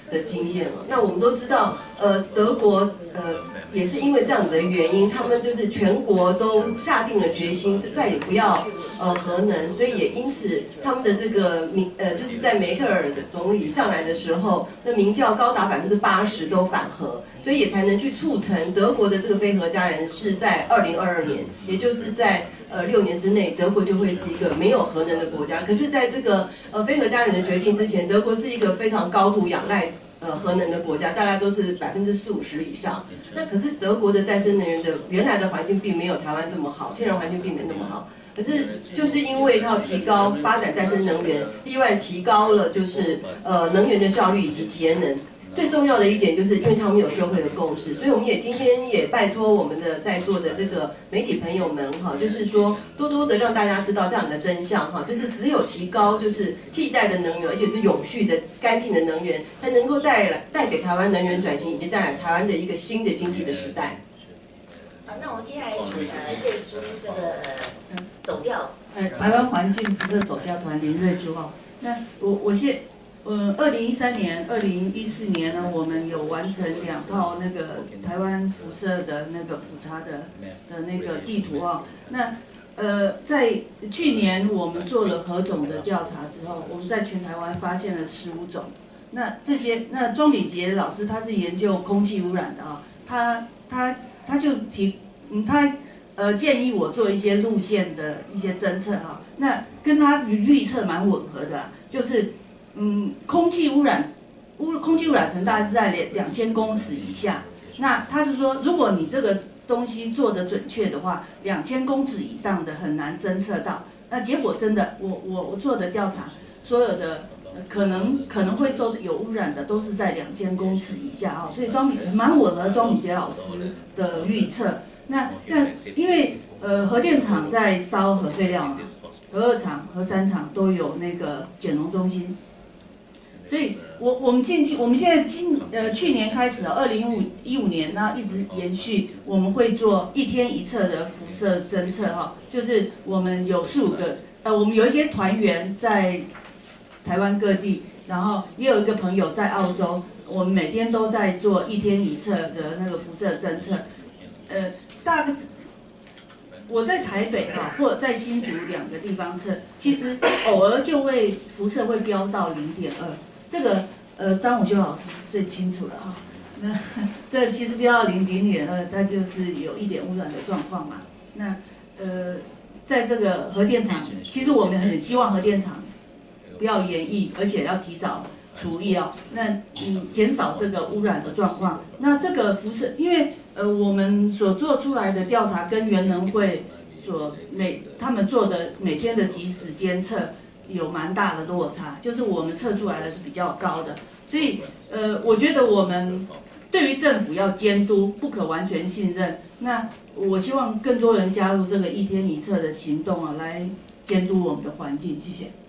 的经验了。那我们都知道，呃，德国呃也是因为这样子的原因，他们就是全国都下定了决心，再也不要呃核能，所以也因此他们的这个民呃就是在梅克尔的总理上来的时候，那民调高达百分之八十都反核，所以也才能去促成德国的这个非核家园是在二零二二年，也就是在呃六年之内，德国就会是一个没有核能的国家。可是，在这个呃非核家园的决定之前，德国是一个非常高度仰赖呃核能的国家，大概都是百分之四五十以上。那可是德国的再生能源的原来的环境并没有台湾这么好，天然环境并没那么好。可是就是因为要提高发展再生能源，另外提高了就是呃能源的效率以及节能。最重要的一点就是因为他们有社会的共识，所以我们也今天也拜托我们的在座的这个媒体朋友们哈，就是说多多的让大家知道这样的真相哈，就是只有提高就是替代的能源，而且是永续的干净的能源，才能够带来带给台湾能源转型，以及带来台湾的一个新的经济的时代。 好，那我们接下来请呃瑞珠这个走调， 呃台湾环境辐射走调团林瑞珠哈，那我我现。呃，二零一三年、二零一四年呢，我们有完成两套那个台湾辐射的那个普查的的那个地图啊。那呃，在去年我们做了核种的调查之后，我们在全台湾发现了十五种。那这些，那庄秉杰老师他是研究空气污染的啊，他他他就提，嗯，他呃建议我做一些路线的一些侦测哈。那跟他预测蛮吻合的啦，就是。嗯，空气污染，污空气污染层大概是在两两千公尺以下。那他是说，如果你这个东西做得准确的话，两千公尺以上的很难侦测到。那结果真的，我我我做的调查，所有的、呃、可能可能会受有污染的都是在两千公尺以下啊、哦。所以庄敏蛮吻合庄敏杰老师的预测。那那因为呃核电厂在烧核废料嘛，核二厂、核三厂都有那个减容中心。所以我，我我们近期，我们现在今呃去年开始了，二零一五一五年，那一直延续，我们会做一天一测的辐射侦测哈，就是我们有四五个，呃，我们有一些团员在台湾各地，然后也有一个朋友在澳洲，我们每天都在做一天一测的那个辐射侦测，呃，大概我在台北哈，或者在新竹两个地方测，其实偶尔就会辐射会飙到零点二。这个呃，张武修老师最清楚了哈。那这其实飙到零零点二，它就是有一点污染的状况嘛。那呃，在这个核电厂，其实我们很希望核电厂不要延役，而且要提早处理哦。那嗯，减少这个污染的状况。那这个辐射，因为呃，我们所做出来的调查跟原能会所每他们做的每天的即时监测。有蛮大的落差，就是我们测出来的是比较高的，所以呃，我觉得我们对于政府要监督，不可完全信任。那我希望更多人加入这个一天一测的行动啊，来监督我们的环境。谢谢。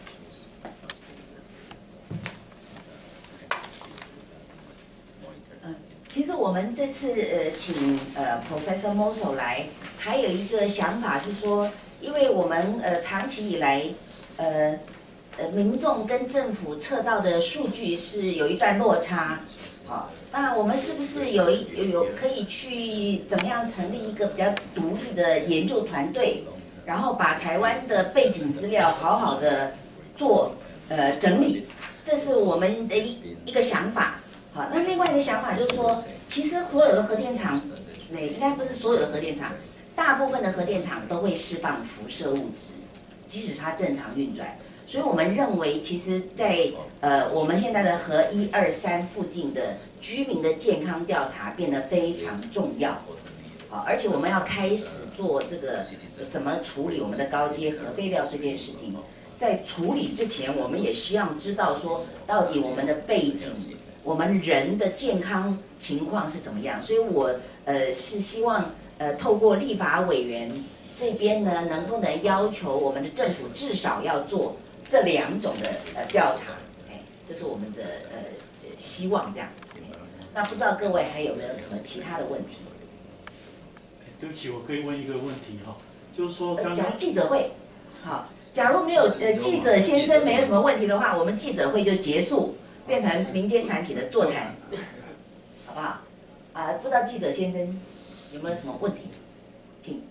嗯，其实我们这次呃请呃 Professor Mosso 来，还有一个想法是说，因为我们呃长期以来。呃，呃，民众跟政府测到的数据是有一段落差，好，那我们是不是有一有有可以去怎么样成立一个比较独立的研究团队，然后把台湾的背景资料好好的做呃整理，这是我们的一一个想法。好，那另外一个想法就是说，其实所有的核电厂，对，应该不是所有的核电厂，大部分的核电厂都会释放辐射物质。即使它正常运转，所以我们认为，其实在，在呃我们现在的核一二三附近的居民的健康调查变得非常重要，好，而且我们要开始做这个怎么处理我们的高阶核废料这件事情。在处理之前，我们也希望知道说，到底我们的背景，我们人的健康情况是怎么样。所以我呃是希望呃透过立法委员。这边呢，能不能要求我们的政府至少要做这两种的呃调查？哎，这是我们的呃希望这样。那不知道各位还有没有什么其他的问题？ 对不起，我可以问一个问题哈，就是说刚刚讲记者会，好，假如没有呃记者先生没有什么问题的话，我们记者会就结束。 变成民间团体的座谈，好不好？啊，不知道记者先生有没有什么问题？请。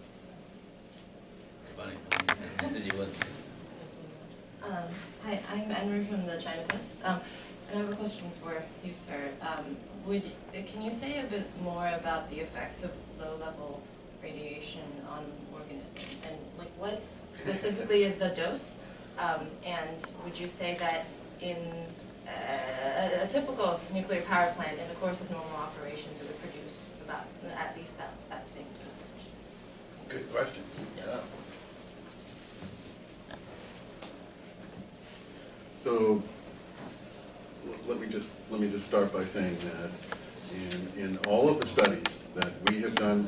你自己问。 Um, hi, I'm Anne from the China Post. Um, and I have a question for you, sir. Um, would can you say a bit more about the effects of low-level radiation on organisms, and like what specifically is the dose? Um, and would you say that in uh, a, a typical nuclear power plant, in the course of normal operations, it would produce about at least that that same dosage? Good questions. Yeah. So let me just let me just start by saying that in in all of the studies that we have done,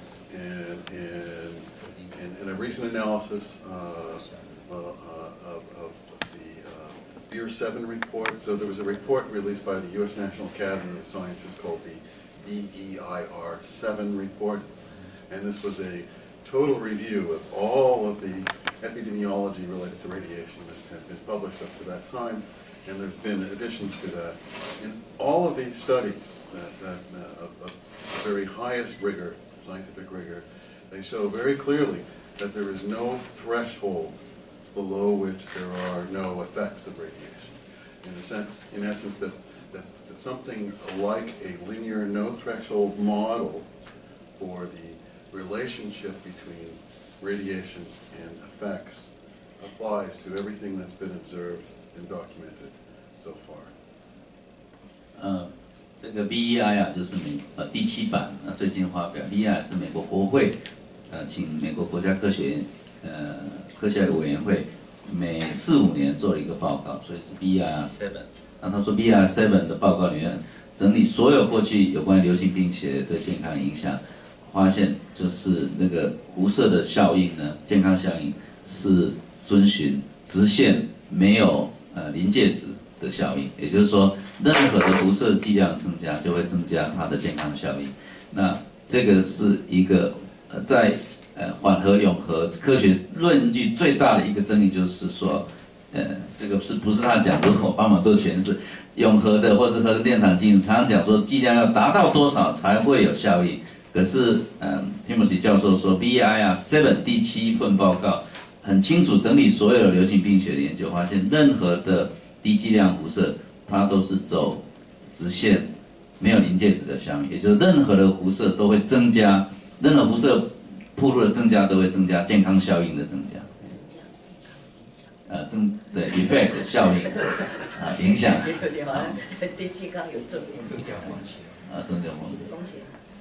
and in in, in a recent analysis uh, uh, of, of the uh, B E R seven report. So there was a report released by the U S National Academy of Sciences called the B E I R seven report, and this was a total review of all of the epidemiology related to radiation that had been published up to that time, and there have been additions to that. In all of these studies that, that uh, of, of very highest rigor, scientific rigor, they show very clearly that there is no threshold below which there are no effects of radiation. In a sense, in essence, that, that, that something like a linear no threshold model for the relationship between radiation and effects applies to everything that's been observed and documented so far. 呃，这个 B E I 啊，就是美呃第七版，呃最近发表 B E I 是美国国会，呃请美国国家科学呃科学委员会每四五年做一个报告，所以是 B E I R seven。那他说 B E I R seven 的报告里面整理所有过去有关流行病学对健康影响。 发现就是那个辐射的效应呢，健康效应是遵循直线，没有呃临界值的效应。也就是说，任何的辐射剂量增加，就会增加它的健康效应。那这个是一个呃在呃缓和永和科学论据最大的一个争议，就是说，呃这个是不是他讲的，奥巴马都诠释永和的或是核电厂经营常常讲说剂量要达到多少才会有效应。 可是，嗯 ，Timothy 教授说 ，B E I R seven 第七份报告很清楚整理所有流行病学的研究，发现任何的低剂量辐射，它都是走直线，没有临界值的效应，也就是任何的辐射都会增加，任何辐射暴露的增加都会增加健康效应的增加。呃，增对 effect 效应啊影响。 有点好像对健康有正面增加风险。 啊，增加风险。 风险。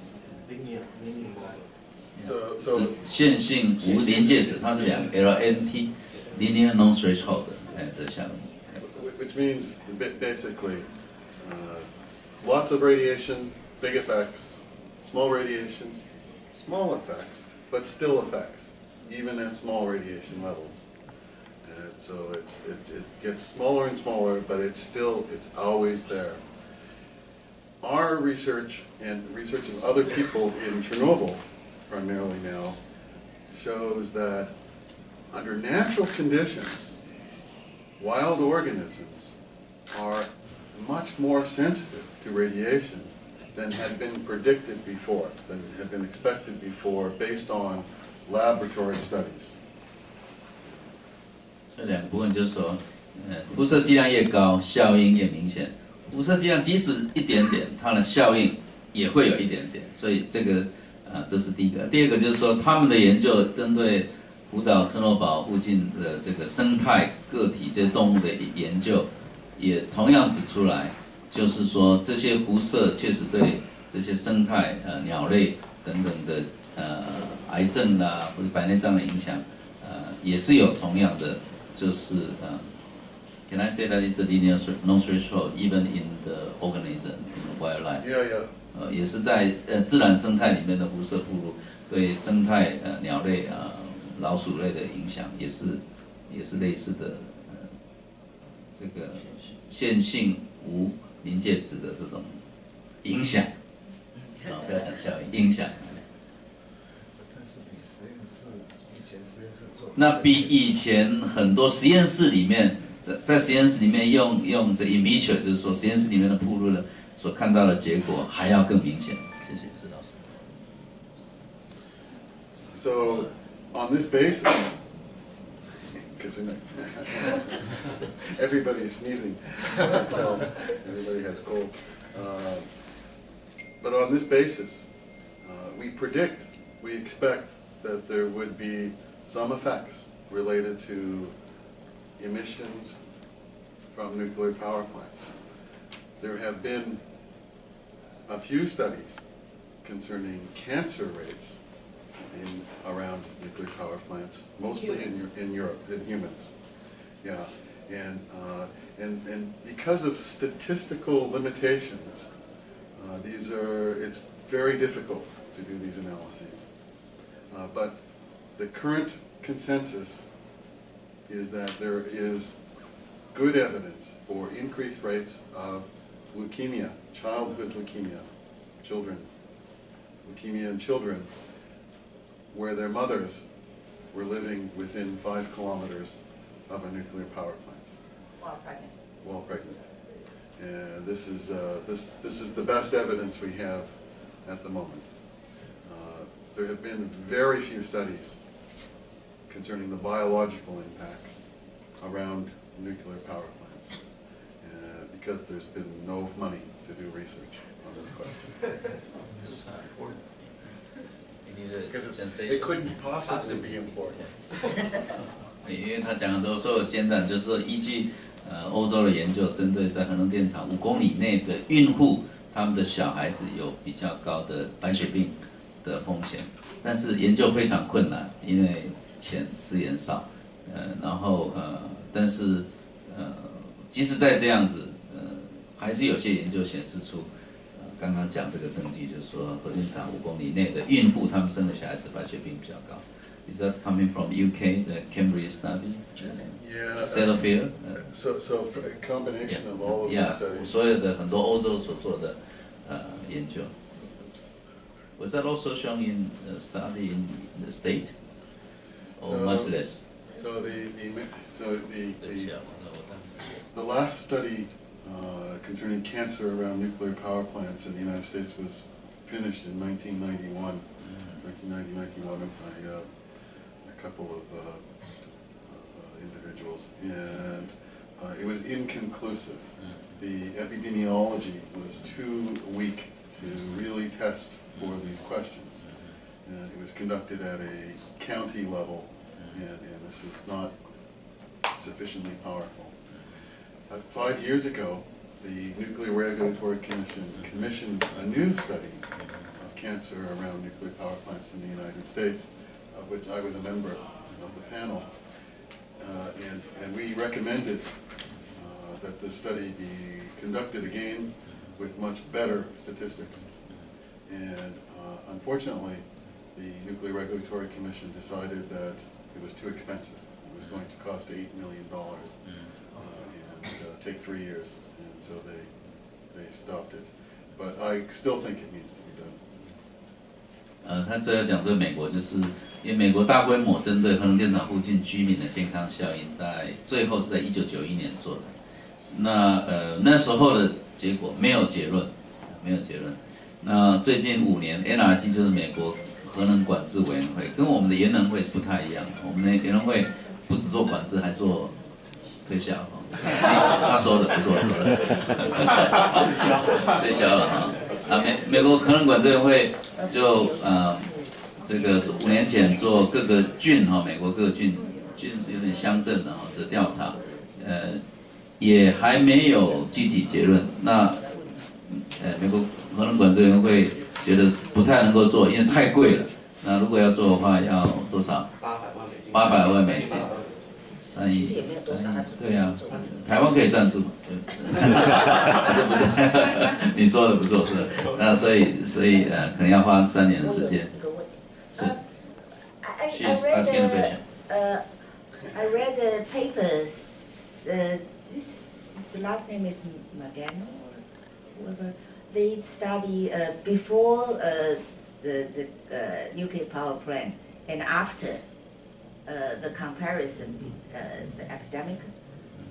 So, so 线性无临界值，它是两个 L N T linear non-threshold 的效应。 Which means basically uh, lots of radiation, big effects, small radiation, small effects, but still effects, even at small radiation levels. And so it's, it, it gets smaller and smaller, but it's still, it's always there. Our research and research of other people in Chernobyl, primarily now, shows that under natural conditions, wild organisms are much more sensitive to radiation than had been predicted before, than had been expected before, based on laboratory studies. 这两个部分就是说，呃，辐射剂量越高，效应越明显。 辐射剂量即使一点点，它的效应也会有一点点，所以这个啊，这是第一个。第二个就是说，他们的研究针对福岛、车诺堡附近的这个生态个体、这些动物的研究，也同样指出来，就是说这些辐射确实对这些生态、呃鸟类等等的呃癌症啦、啊、或者白内障的影响，呃也是有同样的，就是呃。 Can I say that it's a linear non-threshold even in the organism, in wildlife? Yeah, yeah. 呃，也是在呃自然生态里面的辐射暴露对生态呃鸟类啊、呃、老鼠类的影响，也是也是类似的呃这个线性无临界值的这种影响。啊，不要讲效应，影响。那比以前很多实验室里面。 在在实验室里面用用这 in vitro， 就是说实验室里面的暴露的所看到的结果还要更明显。谢谢施老师。 So on this basis, because everybody's sneezing, until everybody has cold. Uh, but on this basis, uh, we predict, we expect that there would be some effects related to emissions from nuclear power plants. There have been a few studies concerning cancer rates in around nuclear power plants, mostly in in Europe, in humans. Yeah, and uh, and and because of statistical limitations, uh, these are it's very difficult to do these analyses. Uh, but the current consensus is that there is good evidence for increased rates of leukemia, childhood leukemia, children, leukemia in children, where their mothers were living within five kilometers of a nuclear power plant. While pregnant. While pregnant. And this is, uh, this, this is the best evidence we have at the moment. Uh, there have been very few studies concerning the biological impacts around nuclear power plants, uh, because there's been no money to do research on this question. Because it couldn't possibly be important. 因为他讲的都说有简短，就是说依据呃欧洲的研究，针对在核能电厂五公里内的孕妇，他们的小孩子有比较高的白血病的风险，但是研究非常困难，因为钱资源少，呃，然后呃，但是呃，即使在这样子，呃，还是有些研究显示出。 刚刚讲这个证据，就是说核电厂五公里内的孕妇，她们生的小孩子白血病比较高。Is that coming from U K, the Cambridge study? Yeah. Sellafield. So, so a combination of all of these Yeah. studies. 所有的很多欧洲所做的呃研究。Was that also shown in a study in the state, or So, much less? So the the so the the, the last study. Uh, concerning cancer around nuclear power plants in the United States was finished in nineteen ninety-one, nineteen ninety, ninety-one by uh, a couple of uh, uh, individuals, and uh, it was inconclusive. The epidemiology was too weak to really test for these questions. And it was conducted at a county level, and, and this is not sufficiently powerful. Uh, five years ago, the Nuclear Regulatory Commission commissioned a new study of cancer around nuclear power plants in the United States, of which I was a member of the panel. Uh, and, and we recommended uh, that the study be conducted again with much better statistics. And uh, unfortunately, the Nuclear Regulatory Commission decided that it was too expensive. It was going to cost eight million dollars. Uh, take three years, and so they they stopped it. But I still think it needs to be done. 呃，他最后讲这美国，就是因为美国大规模针对核能电厂附近居民的健康效应，在最后是在一九九一年做的。那呃那时候的结果没有结论，没有结论。那最近五年 ，N R C 就是美国核能管制委员会，跟我们的原能会不太一样。我们的原能会不只做管制，还做推销。 他说的不是我说的，推销了哈。啊，美美国核能管制委员会就呃这个五年前做各个郡哈，美国各个郡郡是有点乡镇的哈的调查，呃也还没有具体结论。那呃美国核能管制委员会觉得不太能够做，因为太贵了。那如果要做的话，要多少？八百万美金。八百万美金。 三亿，三亿，对呀、啊，台湾可以赞助嘛？这不是你说的不错，是的。那所以，所以呃，可能要花三年的时间。是。She's asking a question. Uh, I read the papers. Uh, this last name is Magano or whatever. They study uh, before uh, the the uh, nuclear power plant and after. Uh, the comparison, uh, the epidemic,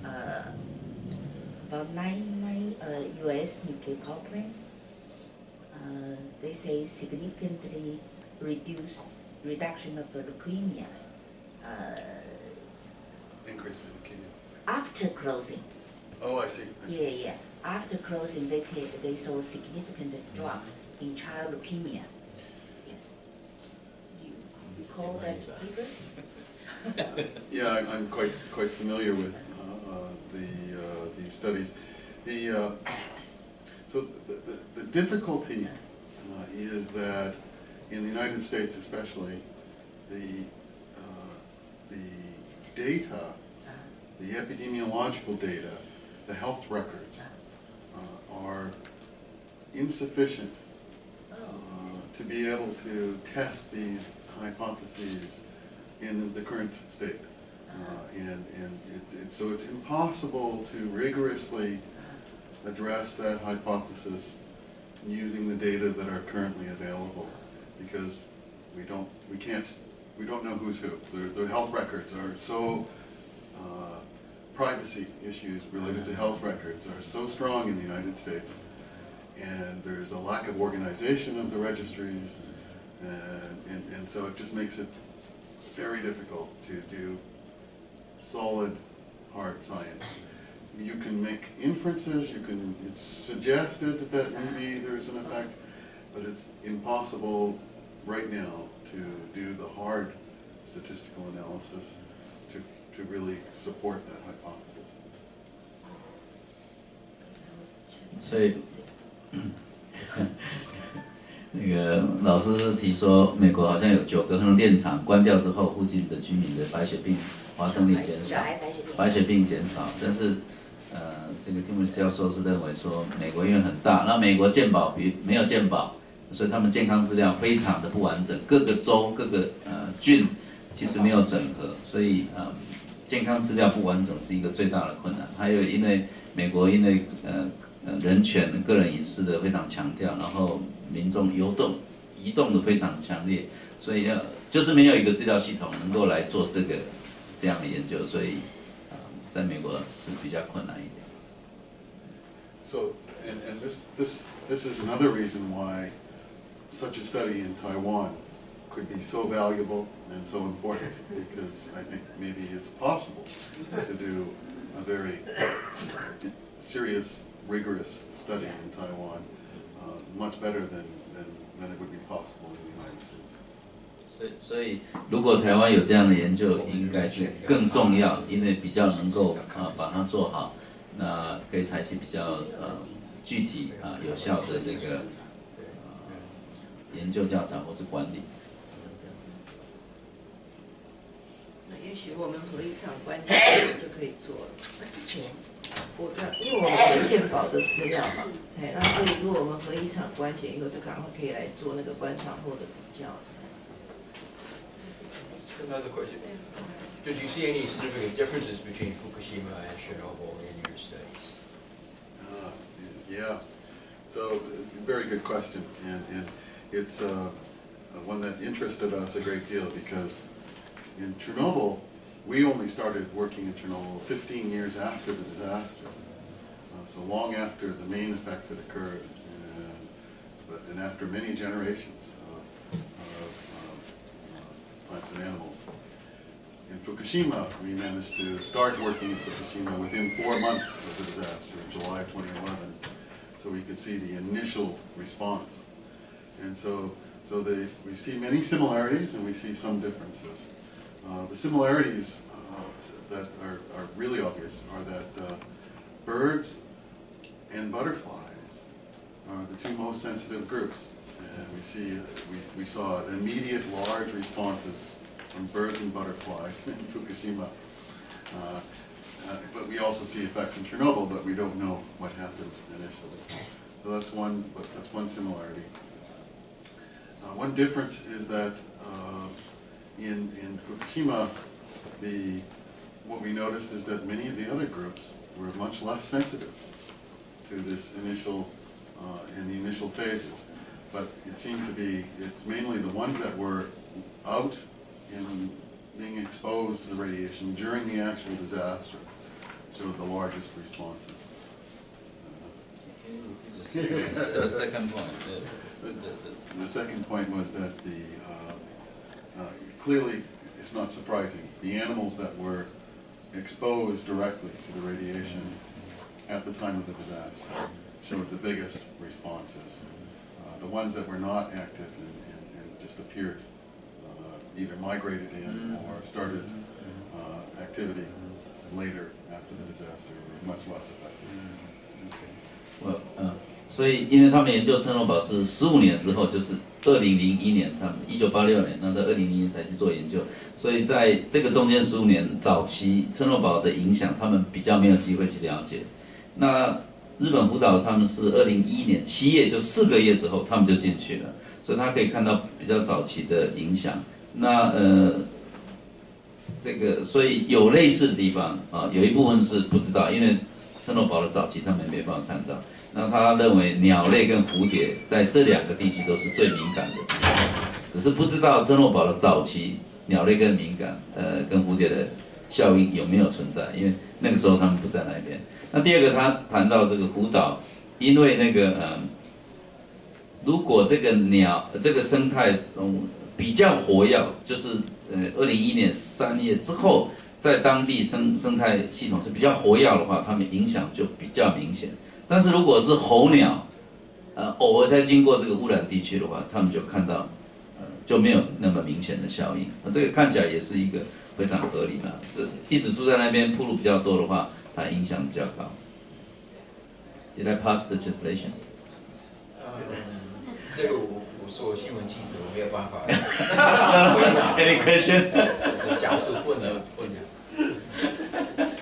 uh, about nine, nine uh, U S nuclear power plant. Uh, they say significantly reduce reduction of leukemia. Uh, Increase in leukemia. After closing. Oh, I see. I see. Yeah, yeah. After closing, they ca they saw a significant drop in child leukemia. Yes. You recall that paper? Yeah, I'm, I'm quite quite familiar with uh, the uh, these studies. The uh, so the, the, the difficulty uh, is that in the United States, especially, the uh, the data, the epidemiological data, the health records uh, are insufficient uh, to be able to test these hypotheses in the current state. Uh, and and it, it, so it's impossible to rigorously address that hypothesis using the data that are currently available, because we don't, we can't, we don't know who's who. The, the health records are so, uh, privacy issues related to health records are so strong in the United States, and there's a lack of organization of the registries, and, and, and so it just makes it very difficult to do solid, hard science. You can make inferences, you can, it's suggested that maybe there's an effect, but it's impossible right now to do the hard statistical analysis to, to really support that hypothesis. 所以，那个老师是提说，美国好像有九个核电厂关掉之后，附近的居民的白血病发生率减少，白血病减少。但是，呃，这个蒂姆斯教授是认为说，美国因为很大，那美国健保比没有健保，所以他们健康资料非常的不完整，各个州、各个呃郡其实没有整合，所以呃，健康资料不完整是一个最大的困难。还有因为美国因为呃。 呃，人权、个人隐私的非常强调，然后民众游动、移动的非常强烈，所以要就是没有一个资料系统能够来做这个这样的研究，所以呃，在美国是比较困难一点。 So, and and this this this is another reason why such a study in Taiwan could be so valuable and so important, because I think maybe it's possible to do a very serious, rigorous study in Taiwan, uh, much better than, than, than it would be possible in the United States. 所以，所以如果台湾有这样的研究，应该是更重要，因为比较能够啊把它做好，那可以采取比较呃具体啊有效的这个呃研究调查或是管理。 那也许我们核一场关键就可以做了。 之前。 我的，因为我们有健保的资料嘛，哎，那所以如果我们核一场关检以后，就赶快可以来做那个关场后的比较。 Another question. Did you see any significant differences between Fukushima and Chernobyl in your studies? Uh, yeah. So, very good question, and and it's uh, one that interested us a great deal, because in Chernobyl, we only started working in Chernobyl fifteen years after the disaster, uh, so long after the main effects had occurred, and, but and after many generations of, of uh, plants and animals. In Fukushima, we managed to start working in Fukushima within four months of the disaster, in July twenty eleven, so we could see the initial response. And so, so they, we see many similarities and we see some differences. Uh, the similarities uh, that are, are really obvious are that uh, birds and butterflies are the two most sensitive groups. And we see, uh, we, we saw immediate large responses from birds and butterflies in Fukushima. Uh, uh, but we also see effects in Chernobyl, but we don't know what happened initially. So that's one, but that's one similarity. Uh, one difference is that uh, In, in Fukushima, the, what we noticed is that many of the other groups were much less sensitive to this initial, uh, in the initial phases. But it seemed to be, it's mainly the ones that were out and being exposed to the radiation during the actual disaster showed the largest responses. The second point. The, the, the second point was that the uh, uh, clearly it's not surprising. The animals that were exposed directly to the radiation at the time of the disaster showed the biggest responses. Uh, the ones that were not active and, and, and just appeared, uh, either migrated in or started uh, activity later after the disaster were much less effective. Well, uh, 所以，因为他们研究称诺堡是十五年之后，就是二零零一年，他们一九八六年，那到二零零一年才去做研究，所以在这个中间十五年早期，称诺堡的影响，他们比较没有机会去了解。那日本福岛他们是二零一一年七月，就四个月之后，他们就进去了，所以他可以看到比较早期的影响。那呃，这个所以有类似的地方啊，有一部分是不知道，因为称诺堡的早期他们没办法看到。 那他认为鸟类跟蝴蝶在这两个地区都是最敏感的地方，只是不知道称诺堡的早期鸟类跟敏感，呃，跟蝴蝶的效应有没有存在？因为那个时候他们不在那边。那第二个，他谈到这个福岛，因为那个呃，如果这个鸟这个生态嗯比较活跃，就是呃二零一一年三月之后，在当地生生态系统是比较活跃的话，它们影响就比较明显。 但是如果是候鸟，呃，偶尔才经过这个污染地区的话，他们就看到，呃，就没有那么明显的效应。那这个看起来也是一个非常合理嘛。这一直住在那边铺路比较多的话，它影响比较高。Did I pass the translation？ 这个我我说新闻记者我没有办法。 Any question？ 假如说混了混了。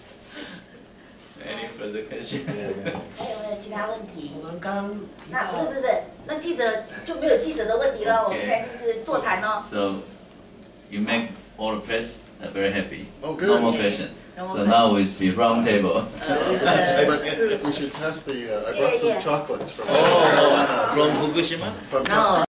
Further question？ 还有没有其他问题？我们刚那不是不是不是，那记者就没有记者的问题了，我们现在就是座谈哦。 So you make all the press very happy. Oh, good. No more question. So now it's the round table. We should pass the. Uh, I brought some chocolates from. Oh, from Fukushima. From No.